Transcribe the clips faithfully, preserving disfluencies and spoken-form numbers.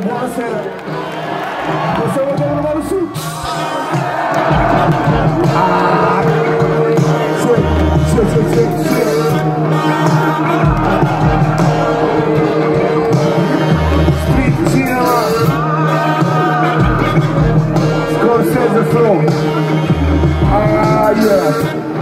buonasera. Possiamo dare una mano su? Ah, sì, sì, sì, sì, sì. Street cinema. Scorsese flow. Ah, yeah.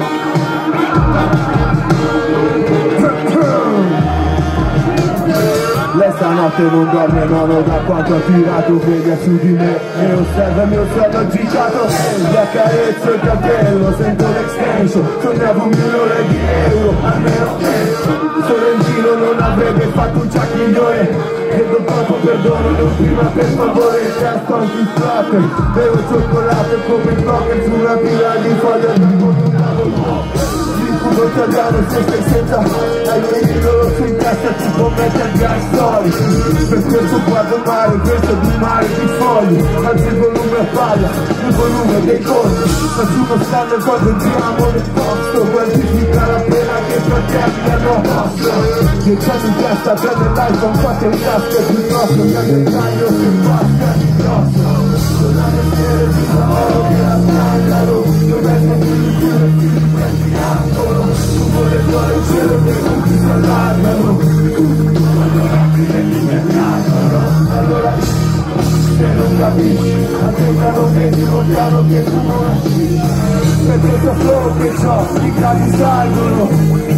Lei stanotte non dorme, nono da quanto ha tirato veglia su di me. Mi osserva, mi osserva agitato, gli accarezzo il capello, sento l'extension. Sognavo un milione di euro, almeno Sorrentino non avrebbe fatto un jack migliore. Chiedo troppo perdono, non prima per favore. Testo antistrate, bevo cioccolato come il poker su una pila di foglie di cotto. L'incubo italiano se stai senza, hai un idolo sui testa ti può mettere gas story. Per questo guardo il mare, questo è di mare di fogli. Alzi il volume a palla, il volume dei conti. Nessuno stanno quando entriamo nel posto. Quantifica la pena che i fratelli hanno posto. Dieci anni in testa, prende l'iPhone, fate in tasca e piuttosto mi aggretaio sul pasta di grosso. Con la mestiere di lavoro che la tagliano, dove sei più di più e più di questi angolo. Tu vuole fare il cielo che tutti si allargano. Allora prendi il mercato, allora se non capisci, aspettano che ti vogliano che tu non asci. Per questo flow che c'ho, i capi salgono.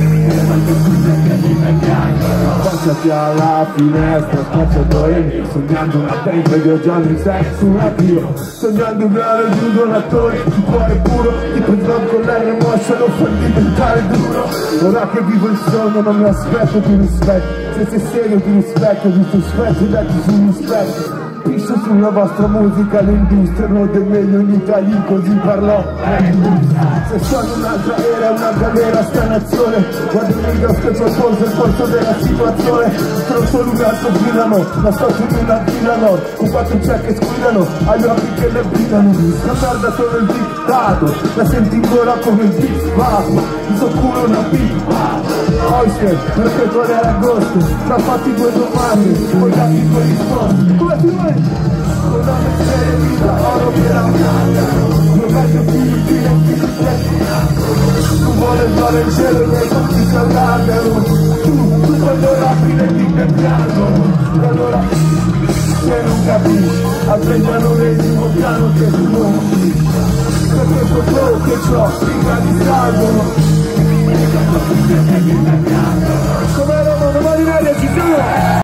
Passati alla finestra, spacciatore mio. Sognando una pentola, viaggiando in sex su un avvio. Sognando un grande di un donatore, il cuore puro. Ti prendrò con lei emotion per diventare duro. Ora che vivo il sogno non mi aspetto più rispetto. Se sei serio ti rispecchio, vi sospetto, letti sugli specchi. Piscio sulla vostra musica, l'industria non è meglio in Italia, così parlò. Se sono un'altra era, una galera sta nazione. Guardo il video che c'ho il corso della situazione. Sono solo un altro filano, ma sto su una filano. Con quattro check che squillano, agli occhi che le brillano. La merda sono il dictato, la senti ancora come il Big Papa. Mi so culo una pippa. Oyster, perché era agosto, tra fatti due domande, poi dati due risposte. Come ti vuoi? Con la mestiere vita, oro che la piantano. Non vedo più di fine, più di fine. Tu vuole fare il cielo e nei occhi si allargano. Tu, tu quando rapine ti piangono. E allora, se non capisci, apprendiano l'esimo piano che tu non capisci. Per questo flow che c'ho, i gradi salgono. Come erano domani media ci siamo!